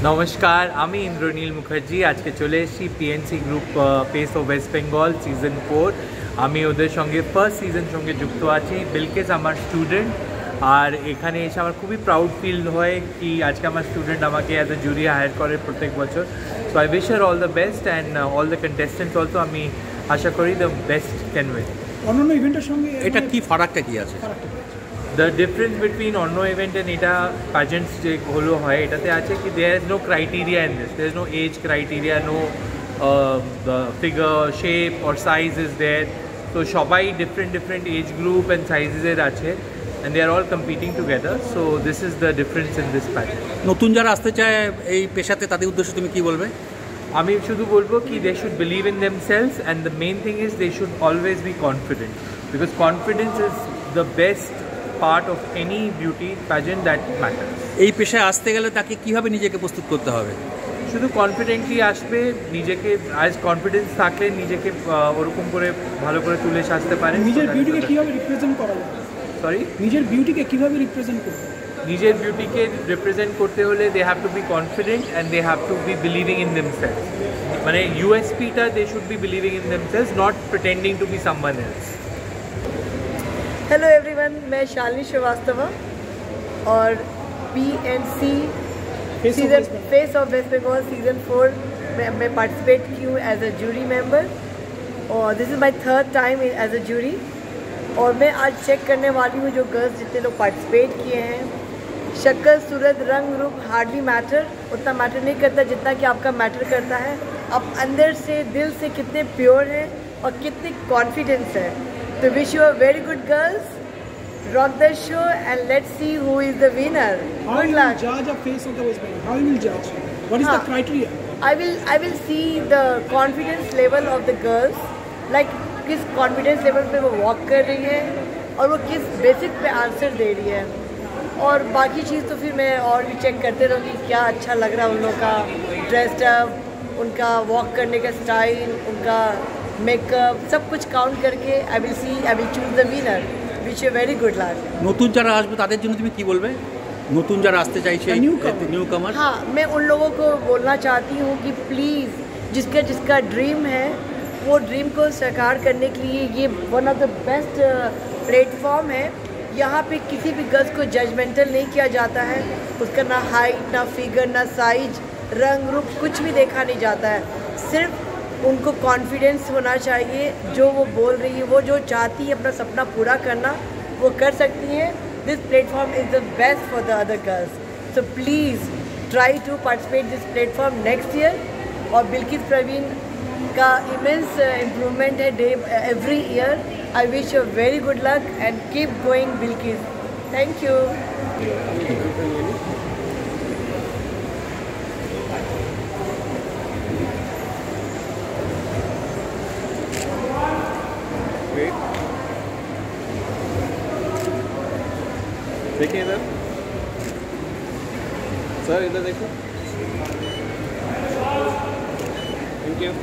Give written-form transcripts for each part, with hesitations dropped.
নমস্কার, আমি ইন্দ্রনীল মুখার্জি। আজকে চলে এসেছি PNC group face of West Bengal season 4। আমি ওদের সঙ্গে ফার্স্ট সিজন সঙ্গে যুক্ত আছি। বিলকিস আমার স্টুডেন্ট, আর এখানে এসে আমার খুবই প্রাউড ফিল হয় কি আজকে আমার স্টুডেন্ট আমাকে অ্যাজ এ জুরি হায়ার করে প্রত্যেক বছর। So I wish her all the best and all the contestants also. আমি আশা করি দ্য বেস্ট ক্যান উইন। অন্যান্য ইভেন্টের সঙ্গে এটা কি ফারাকটা কি আছে? দ্য ডিফারেন্স বিটুইন অন্য ইভেন্ট অ্যান্ড এটা প্যাজেন্টস যেগুলো হয় এটাতে আছে কি there is no criteria in this, there is no age criteria, no figure shape or size is there. তো সবাই ডিফারেন্ট এজ গ্রুপ অ্যান্ড সাইজেসের আছে and they are all competing together, so this is the difference in this pageant. নতুন যারা আসতে চায় এই পেশাতে তাদের উদ্দেশ্যে তুমি কি বলবে? আমি শুধু বলবো কি they should believe in themselves, and the main thing is they should always be confident, because confidence is the best part of any beauty pageant that matters. এই পেশায় আসতে গেলে তাকে কিভাবে নিজেকে প্রস্তুত করতে হবে? শুধু কনফিডেন্টলি আসবে, নিজেকে আজ কনফিডেন্স থাকলে নিজেকে ওরকম করে ভালো করে তুলে সাজতে পারে। নিজের বিউটিকে কিভাবে রিপ্রেজেন্ট করা যায়? সরি, নিজের বিউটিকে কিভাবে রিপ্রেজেন্ট করতে? নিজের বিউটিকে রিপ্রেজেন্ট করতে হলে they have to be confident and they have to be believing in themselves. মানে ইউএসপিটা they should be believing in themselves, not pretending to be someone else. Hello everyone, मैं शालिनी श्रीवास्तवा और PNC season face of West Bengal season 4 में मैं participate की हूँ as a jury member, और this is my third time as a jury. और मैं आज चेक करने वाली हूँ जो गर्ल्स जितने लोग पार्टिसिपेट किए हैं। शक्ल, सूरत, रंग, रूप हार्डली मैटर, उतना मैटर नहीं करता जितना कि आपका मैटर करता है आप अंदर से दिल से कितने प्योर हैं और कितने कॉन्फिडेंस है। तो wish you a very good girls, rock the show and let's see who is the winner. Good luck. जज अ face of the waste Bengal, how you will जज? What is the criteria? I will see the confidence level of the girls, like किस confidence level पे वो walk कर रही है और वो किस बेसिक पे आंसर दे रही है। और बाकी चीज़ तो फिर मैं और भी चेक करते रहूँगी क्या अच्छा लग रहा है उन लोगों का ड्रेस्ड अप, उनका वॉक करने का स्टाइल, उनका मेकअप, सब कुछ काउंट करके I will choose the winner. Wish you very good luck. নতুন যারা আসবে তাদের জন্য তুমি কি বলবে? নতুন যারা আসতে চাইছে নিউ কামার। हाँ, मैं उन लोगों को बोलना चाहती हूँ कि प्लीज़ जिसका ड्रीम है वो ड्रीम को साकार करने के लिए ये one of the best platform है। यहाँ पे किसी भी गर्ल्स को जजमेंटल नहीं किया जाता है, उसका ना हाइट, ना फिगर, ना साइज, रंग रूप कुछ भी देखा नहीं जाता है। सिर्फ उनको कॉन्फिडेंस होना चाहिए, जो वो बोल रही है, वो जो चाहती है अपना सपना पूरा करना वो कर सकती हैं। This platform is the best for the other girls, so please try to participate this platform next year. और बिल्किस प्रवीण का इमेंस इम्प्रूवमेंट है day every year. I wish you very good luck and keep going Bilkis. Thank you. देखिए इधर sir, इधर देखो। Thank you.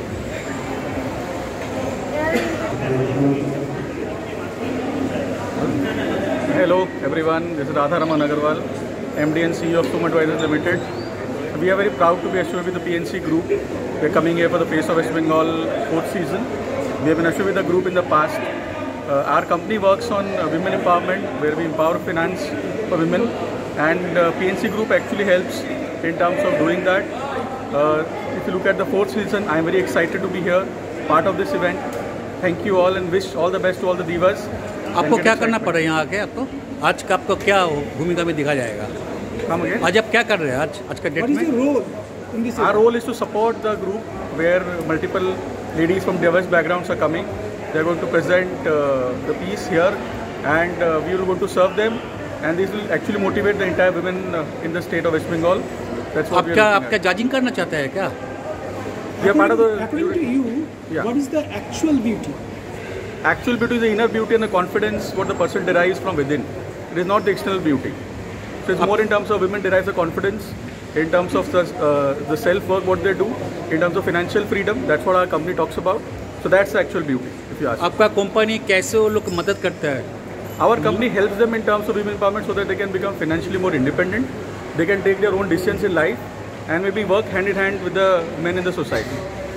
Hello everyone, this is Radha Raman Agarwal, MD and CEO of Sum Advisors Limited. We are very proud to be associated with the PNC group. We are coming here for the Face of West Bengal 4th season. We have been associated with the group in the past. Our company works on women empowerment, where we empower finance for women, and PNC group actually helps in terms of doing that. If you look at the 4th season, I am very excited to be here, part of this event. Thank you all and wish all the best to all the divas. आपको क्या करना पड़ा यहाँ आके? आपको आज का आपको क्या भूमिका में दिखा जाएगा? आज आप क्या कर रहे हैं आज का डेट में? Our role is to support the group where multiple ladies from diverse backgrounds are coming. They are going to present the piece here, and we are going to serve them, and this will actually motivate the entire women in the state of West Bengal. That's what we are looking आपका judging करना चाहते हैं क्या? We are part of the. According to you, Yeah. what is the actual beauty? Actual beauty is the inner beauty and the confidence what the person derives from within. It is not the external beauty. So it's more in terms of women derives the confidence, in terms of the self-work what they do, in terms of financial freedom. That's what our company talks about. So that's the actual beauty, if you ask. आपका company कैसे वो लोग मदद करता है? Our company helps them in terms of women empowerment so that they can become financially more independent. They can take their own decisions in life, and maybe work hand in hand with the men in the society.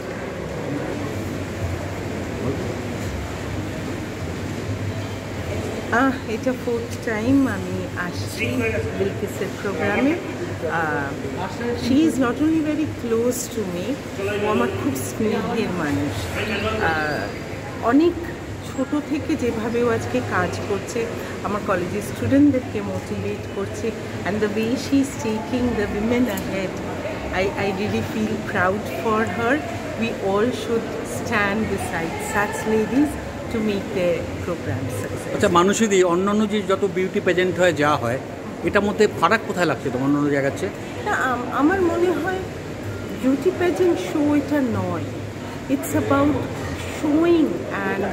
এটা fourth time আমি আসছি বিলকিসের প্রোগ্রামে। She is not only very close to me, ও আমার খুব স্নেহের মানুষ। অনেক ছোট থেকে যেভাবে ও আজকে কাজ করছে, আমার কলেজের স্টুডেন্টদেরকে মোটিভেট করছে, and the way she is taking the women ahead, I really feel proud for her. We all should stand beside such ladies to make their programs successful. আচ্ছা মানুষেরই অন্যান্য যে যত বিউটি পেজেন্ট হয় যা হয়, এটার মধ্যে ফারাক কোথায় লাগছে তোমার অন্যান্য জায়গার চেয়ে? না, আমার মনে হয় বিউটি পেজেন্ট শো এটা নয়। It's about showing and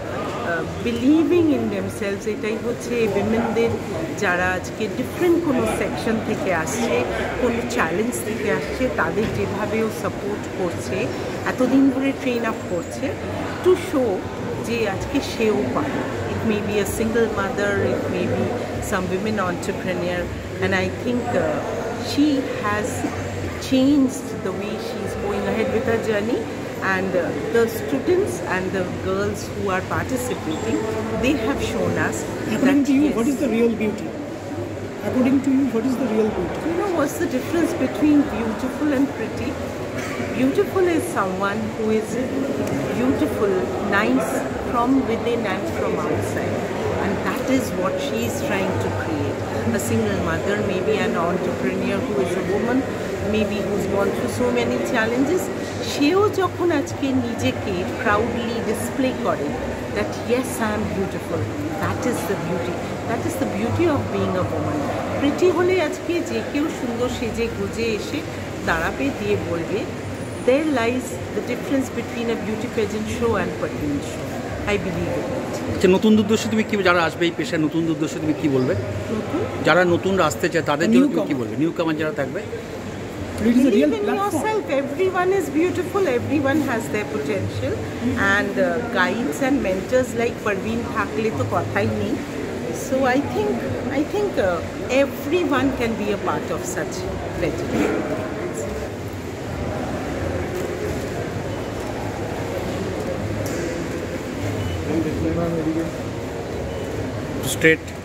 believing in themselves. এটাই হচ্ছে উইমেনদের যারা আজকে ডিফারেন্ট কোনো সেকশন থেকে আসছে, কোনো চ্যালেঞ্জ থেকে আসছে, তাদের যেভাবেও সাপোর্ট করছে, এতদিন ধরে ট্রেন আপ করছে, টু শো যে আজকে সেও পারে। It may be a single mother, it may be some women entrepreneur, and I think she has changed the way she is going ahead with her journey, and the students and the girls who are participating, they have shown us According that to you, yes, what is the real beauty? According to you, what is the real beauty? you know what's the difference between beautiful and pretty? Beautiful is someone who is beautiful, nice from within and from outside, and that is what she is trying to create. A single mother, maybe an entrepreneur who is a woman, maybe who's gone through so many challenges, সেও যখন আজকে নিজেকে proudly display করে that yes, I am beautiful, that is the beauty, that is the beauty of being a woman. Pretty হলে আজকে যে কেউ সুন্দর সেজে গুজে এসে দাঁড়াবে, দিয়ে বলবে, there lies the difference between a beauty pageant show and pageant show. I believe in it. আচ্ছা নতুন উদ্দেশ্যে তুমি কি, যারা আসবে এই পেশায় নতুন উদ্দেশ্যে তুমি কি বলবে? যারা নতুন আসতে চায় তাদের জন্য তুমি কি বলবে? নিউ কামার যারা থাকবে, It is a real Believe in platform. yourself. Everyone is beautiful. Everyone has their potential, and guides and mentors like Parveen থাকলে তো কথাই নেই. So I think everyone can be a part of such legend. Straight